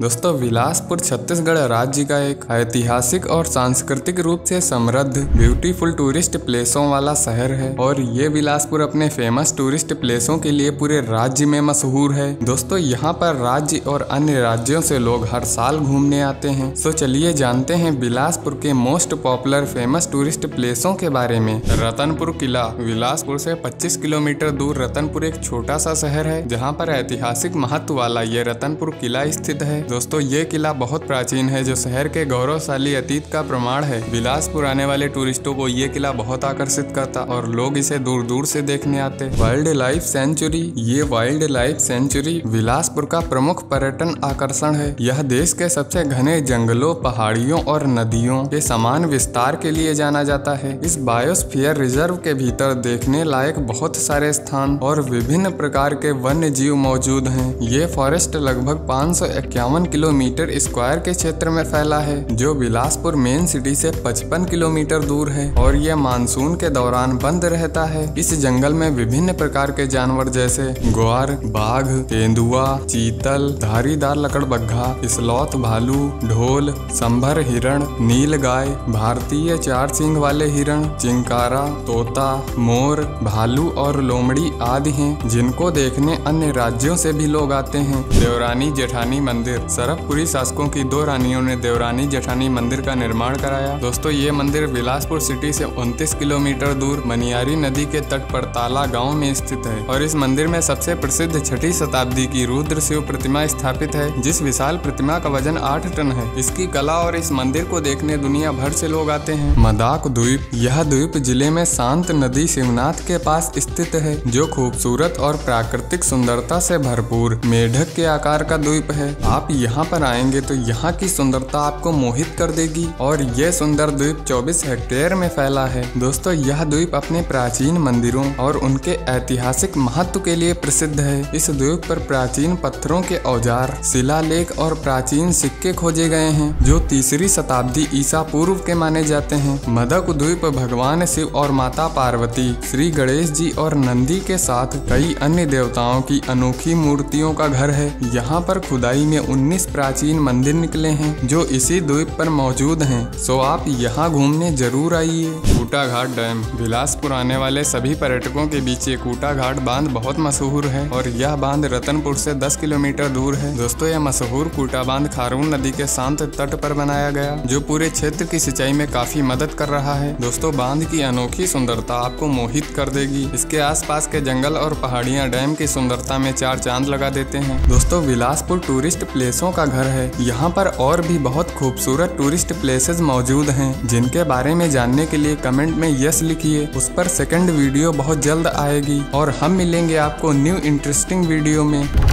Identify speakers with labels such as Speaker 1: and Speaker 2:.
Speaker 1: दोस्तों बिलासपुर छत्तीसगढ़ राज्य का एक ऐतिहासिक और सांस्कृतिक रूप से समृद्ध ब्यूटीफुल टूरिस्ट प्लेसों वाला शहर है और ये बिलासपुर अपने फेमस टूरिस्ट प्लेसों के लिए पूरे राज्य में मशहूर है। दोस्तों यहाँ पर राज्य और अन्य राज्यों से लोग हर साल घूमने आते हैं। तो चलिए जानते हैं बिलासपुर के मोस्ट पॉपुलर फेमस टूरिस्ट प्लेसों के बारे में। रतनपुर किला। बिलासपुर से 25 किलोमीटर दूर रतनपुर एक छोटा सा शहर है जहाँ पर ऐतिहासिक महत्व वाला ये रतनपुर किला स्थित है। दोस्तों ये किला बहुत प्राचीन है जो शहर के गौरवशाली अतीत का प्रमाण है। बिलासपुर आने वाले टूरिस्टों को ये किला बहुत आकर्षित करता और लोग इसे दूर दूर से देखने आते। Wildlife sanctuary. ये वाइल्ड लाइफ सेंचुरी बिलासपुर का प्रमुख पर्यटन आकर्षण है। यह देश के सबसे घने जंगलों, पहाड़ियों और नदियों के समान विस्तार के लिए जाना जाता है। इस बायोस्फीयर रिजर्व के भीतर देखने लायक बहुत सारे स्थान और विभिन्न प्रकार के वन्य जीव मौजूद हैं। ये फॉरेस्ट लगभग 551 किलोमीटर स्क्वायर के क्षेत्र में फैला है जो बिलासपुर मेन सिटी से 55 किलोमीटर दूर है और यह मानसून के दौरान बंद रहता है। इस जंगल में विभिन्न प्रकार के जानवर जैसे ग्वार, बाघ, तेंदुआ, चीतल, धारीदार लकड़बग्घा, स्लॉथ भालू, ढोल, संभर हिरण, नील गाय, भारतीय 4 सींग वाले हिरण, चिंकारा, तोता, मोर, भालू और लोमड़ी आदि हैं जिनको देखने अन्य राज्यों से भी लोग आते हैं। देवरानी जेठानी मंदिर। सरफपुरी शासकों की 2 रानियों ने देवरानी जेठानी मंदिर का निर्माण कराया। दोस्तों ये मंदिर बिलासपुर सिटी से 29 किलोमीटर दूर मनियारी नदी के तट पर ताला गांव में स्थित है और इस मंदिर में सबसे प्रसिद्ध 6ठी शताब्दी की रुद्र शिव प्रतिमा स्थापित है जिस विशाल प्रतिमा का वजन 8 टन है। इसकी कला और इस मंदिर को देखने दुनिया भर से लोग आते हैं। मदाक द्वीप। यह द्वीप जिले में शांत नदी शिवनाथ के पास स्थित है जो खूबसूरत और प्राकृतिक सुंदरता से भरपूर मेढक के आकार का द्वीप है। आप यहाँ पर आएंगे तो यहाँ की सुंदरता आपको मोहित कर देगी और यह सुंदर द्वीप 24 हेक्टेयर में फैला है। दोस्तों यह द्वीप अपने प्राचीन मंदिरों और उनके ऐतिहासिक महत्व के लिए प्रसिद्ध है। इस द्वीप पर प्राचीन पत्थरों के औजार, शिलालेख और प्राचीन सिक्के खोजे गए हैं जो 3री शताब्दी ईसा पूर्व के माने जाते हैं। मदक द्वीप भगवान शिव और माता पार्वती, श्री गणेश जी और नंदी के साथ कई अन्य देवताओं की अनोखी मूर्तियों का घर है। यहाँ पर खुदाई में 19 प्राचीन मंदिर निकले हैं जो इसी द्वीप पर मौजूद हैं। सो आप यहाँ घूमने जरूर आइए। कूटा घाट डैम। बिलासपुर आने वाले सभी पर्यटकों के बीच ये कूटा घाट बांध बहुत मशहूर है और यह बांध रतनपुर से 10 किलोमीटर दूर है। दोस्तों यह मशहूर कूटा बांध खारून नदी के शांत तट पर बनाया गया जो पूरे क्षेत्र की सिंचाई में काफी मदद कर रहा है। दोस्तों बांध की अनोखी सुंदरता आपको मोहित कर देगी। इसके आसपास के जंगल और पहाड़ियाँ डैम की सुंदरता में 4 चांद लगा देते हैं। दोस्तों बिलासपुर टूरिस्ट प्लेसों का घर है। यहाँ पर और भी बहुत खूबसूरत टूरिस्ट प्लेसेस मौजूद हैं जिनके बारे में जानने के लिए कमेंट में यस लिखिए। उस पर सेकंड वीडियो बहुत जल्द आएगी और हम मिलेंगे आपको न्यू इंटरेस्टिंग वीडियो में।